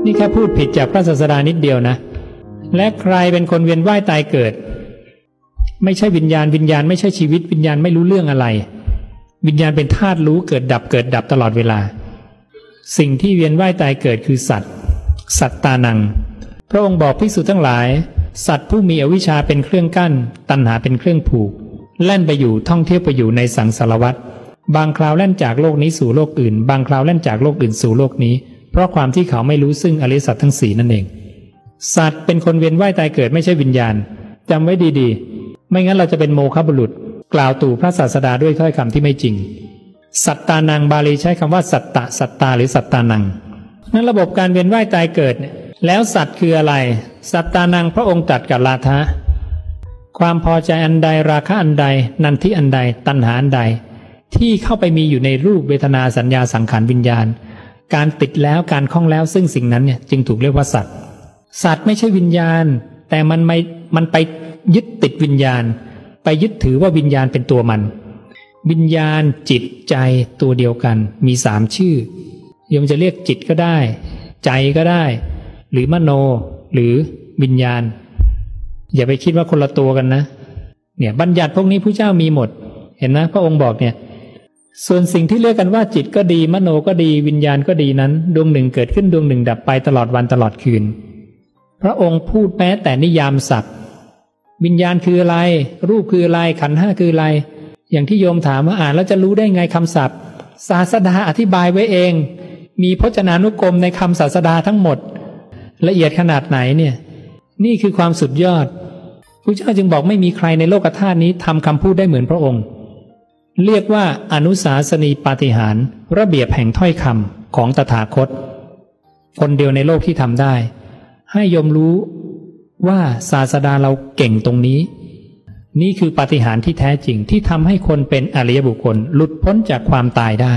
นี่แค่พูดผิดจากพระศาสดานิดเดียวนะและใครเป็นคนเวียนว่ายตายเกิดไม่ใช่วิญญาณวิญญาณไม่ใช่ชีวิตวิญญาณไม่รู้เรื่องอะไรวิญญาณเป็นธาตุรู้เกิดดับตลอดเวลาสิ่งที่เวียนว่ายตายเกิดคือสัตตานังพระองค์บอกภิกษุทั้งหลายสัตว์ผู้มีอวิชชาเป็นเครื่องกั้นตัณหาเป็นเครื่องผูกแล่นไปอยู่ท่องเที่ยวไปอยู่ในสังสารวัฏบางคราวแล่นจากโลกนี้สู่โลกอื่นบางคราวแล่นจากโลกอื่นสู่โลกนี้เพราะความที่เขาไม่รู้ซึ่งอริยสัจทั้งสี่นั่นเองสัตว์เป็นคนเวียนว่ายตายเกิดไม่ใช่วิญญาณจำไว้ดีๆไม่งั้นเราจะเป็นโมฆะบุรุษกล่าวตู่พระศาสดาด้วยถ้อยคำที่ไม่จริงสัตตานังบาลีใช้คำว่าสัตตาหรือสัตตานังนั้นระบบการเวียนว่ายตายเกิดแล้วสัตว์คืออะไรสัตตานังพระองค์ตรัสกับลาทะความพอใจอันใดราคะอันใดนันทิอันใดตัณหาอันใดที่เข้าไปมีอยู่ในรูปเวทนาสัญญาสังขารวิญญาณการติดแล้วการคล้องแล้วซึ่งสิ่งนั้นเนี่ยจึงถูกเรียกว่าสัตว์ไม่ใช่วิญญาณแต่มันไปยึดติดวิญญาณไปยึดถือว่าวิญญาณเป็นตัวมันวิญญาณจิตใจตัวเดียวกันมี3ชื่อโยมจะเรียกจิตก็ได้ใจก็ได้หรือมโนหรือวิญญาณอย่าไปคิดว่าคนละตัวกันนะเนี่ยบัญญัติพวกนี้พระเจ้ามีหมดเห็นนะพระองค์บอกเนี่ยส่วนสิ่งที่เรียกกันว่าจิตก็ดีมโนก็ดีวิญญาณก็ดีนั้นดวงหนึ่งเกิดขึ้นดวงหนึ่งดับไปตลอดวันตลอดคืนพระองค์พูดแม้แต่นิยามศัพท์วิญญาณคืออะไรรูปคืออะไรขันธ์ห้าคืออะไรอย่างที่โยมถามว่าอ่านแล้วจะรู้ได้ไงคำศัพท์ศาสดาอธิบายไว้เองมีพจนานุกรมในคำศาสดาทั้งหมดละเอียดขนาดไหนเนี่ยนี่คือความสุดยอดพระเจ้าจึงบอกไม่มีใครในโลกธาตุนี้ทำคำพูดได้เหมือนพระองค์เรียกว่าอนุสาสนีปาฏิหาริย์ระเบียบแห่งถ้อยคำของตถาคตคนเดียวในโลกที่ทำได้ให้โยมรู้ว่าศาสดาเราเก่งตรงนี้นี่คือปาฏิหาริย์ที่แท้จริงที่ทำให้คนเป็นอริยบุคคลหลุดพ้นจากความตายได้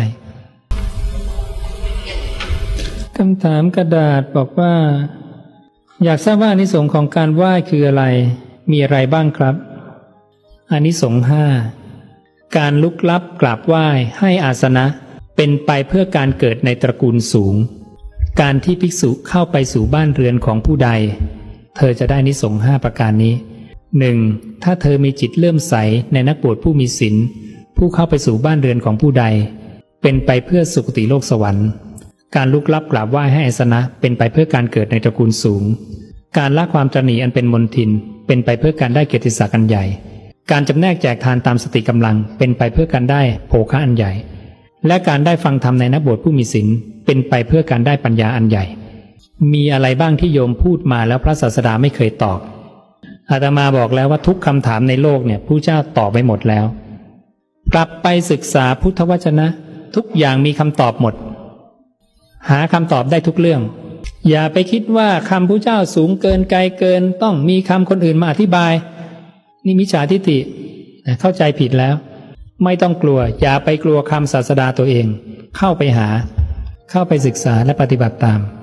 คำถามกระดาษบอกว่าอยากทราบว่าอานิสงส์ของการไหว้คืออะไรมีอะไรบ้างครับอานิสงส์5การลุกลับกราบไหว้ให้อาสนะเป็นไปเพื่อการเกิดในตระกูลสูงการที่ภิกษุเข้าไปสู่บ้านเรือนของผู้ใดเธอจะได้อานิสงส์5ประการนี้ 1. ถ้าเธอมีจิตเลื่อมใสในนักบวชผู้มีศีลผู้เข้าไปสู่บ้านเรือนของผู้ใดเป็นไปเพื่อสุคติโลกสวรรค์การลุกลับกราบไหว้ให้อาสนะเป็นไปเพื่อการเกิดในตระกูลสูงการละความตระหนี่อันเป็นมลทินเป็นไปเพื่อการได้เกียรติศักดิ์อันใหญ่การจำแนกแจกทานตามสติกำลังเป็นไปเพื่อการได้โภคะอันใหญ่และการได้ฟังธรรมในนักบวชผู้มีศีลเป็นไปเพื่อการได้ปัญญาอันใหญ่มีอะไรบ้างที่โยมพูดมาแล้วพระศาสดาไม่เคยตอบอาตมาบอกแล้วว่าทุกคำถามในโลกเนี่ยผู้เจ้าตอบไปหมดแล้วกลับไปศึกษาพุทธวจนะทุกอย่างมีคำตอบหมดหาคำตอบได้ทุกเรื่องอย่าไปคิดว่าคำผู้เจ้าสูงเกินไกลเกินต้องมีคำคนอื่นมาอธิบายนี่มิจฉาทิฏฐิเข้าใจผิดแล้วไม่ต้องกลัวอย่าไปกลัวคำศาสดาตัวเองเข้าไปหาเข้าไปศึกษาและปฏิบัติตาม